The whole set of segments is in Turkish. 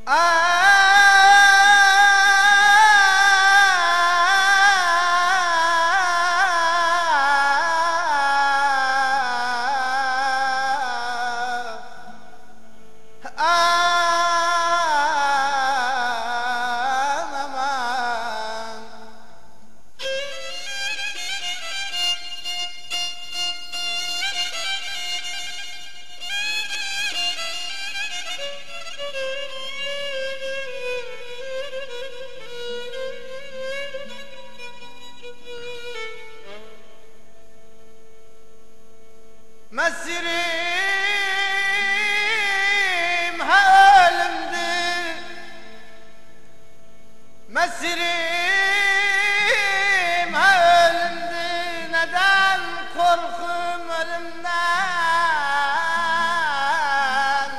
Mesirim halimdir, mesirim halimdir. Neden korkum ölümden?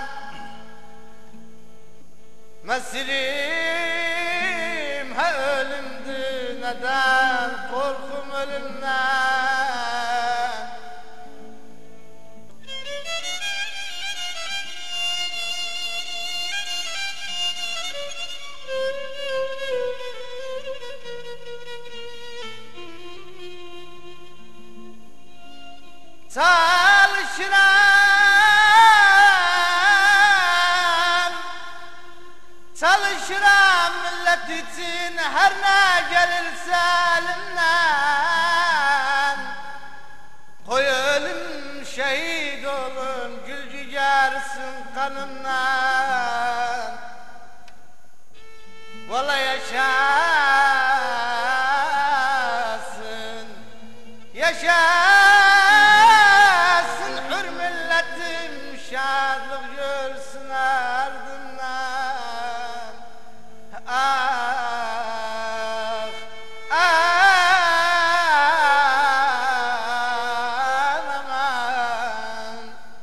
Mesirim halimdir, neden korkum ölümden? Çalışıram millet için her ne gelirse elimden. Koy ölüm şehit olun, gül ciğersin kanımdan. Valla yaşasın, yaşasın hür milletim, şadlık görsün ardından. Ah, aman.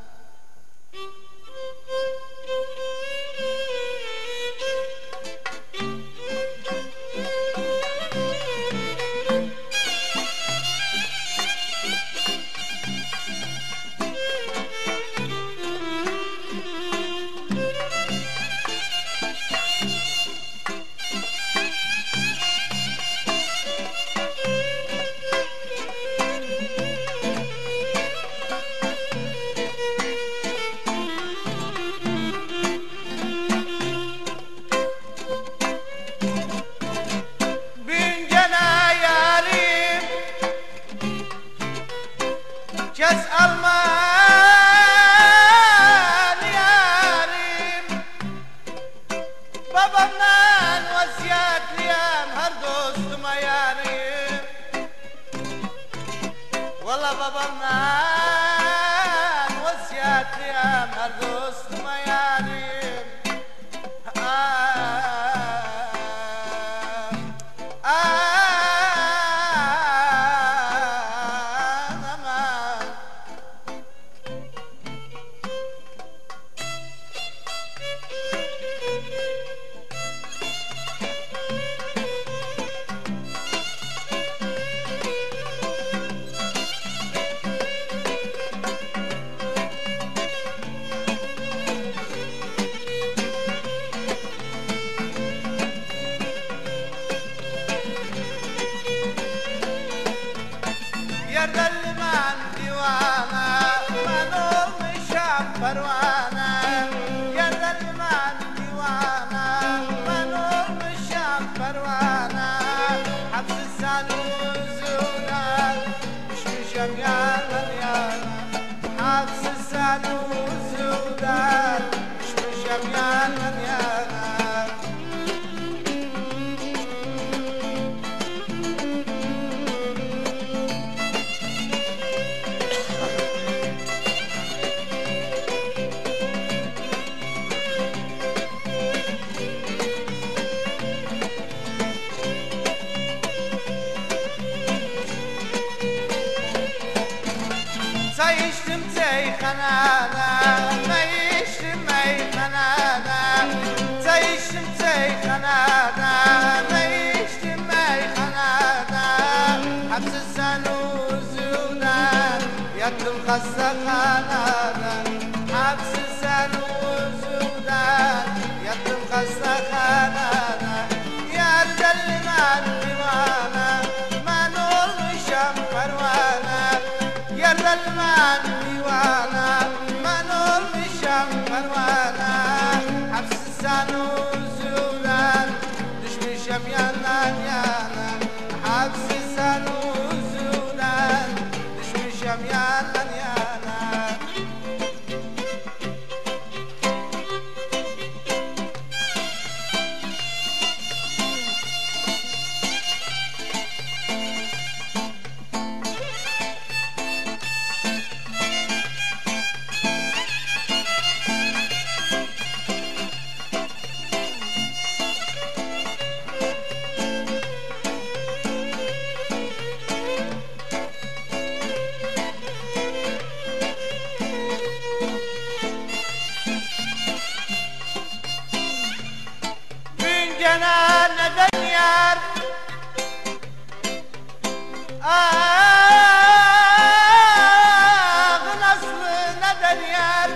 Kes alman yarim, babamdan vasiyetliyim her dostuma yarim. Valla babamdan vasiyetliyim her dostuma yarim. Yerdelli man divana, man olmuşam pervana. Yerdelli man divana, man olmuşam pervana. Hapsiz sanuzundan düşmüşem yalan yana. Hapsiz sanuzundan düşmüşem yalan yana. Çay içtim çayxanada, çay içtim meyxanada. Çay içtim çayxanada, çay içtim meyxanada. Hapsiz sanuzundan yattım xastaxanada. Hapsiz sanuzundan yattım hastahanana. Yar delman divana, man olmuşam pervana. Yar delman divana, man olmuşam pervana. Hapsisan uzundan, düşmüşem yanan yana. Hapsisan uzundan, düşmüşem yanan yana. Cana neden yar? Ağın aslı neden yar?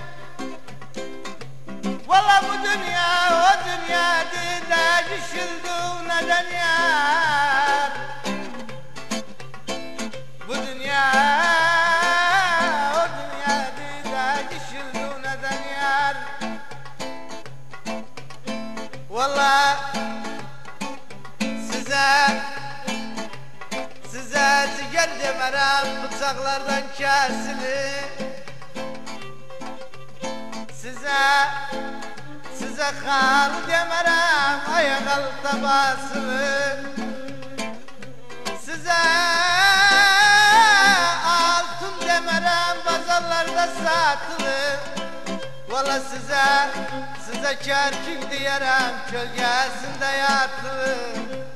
Valla bu dünya o dünya de düşüldü neden yar? Bu dünya o dünya de düşüldü neden yar? Vallahi size ciğer demerem bıçaklardan kesilir. Size kan demerem ayak altta basılır. Size altın demerem pazarlarda satılır. Valla size kerkin diyerem kölgesinde yatılır.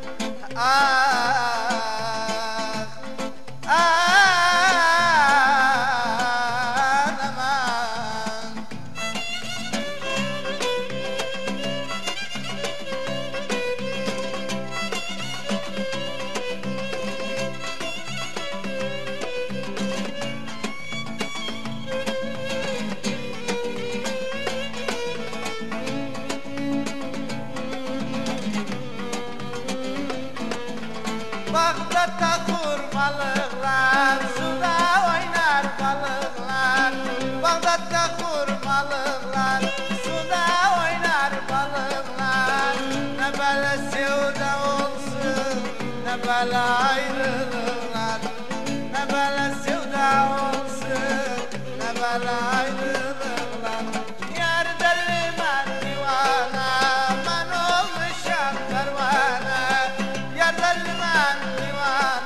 Ah, aman. Bağdat'ta kurmalıklar, suda oynar balıklar. Bağdat'ta kurmalıklar, suda oynar balıklar. Ne böyle sevda olsun, ne böyle ayrılıklar. Ne böyle sevda olsun, ne böyle ayrılıklar. Yar delman divana, man olmuşam pervana. Yar delman divana.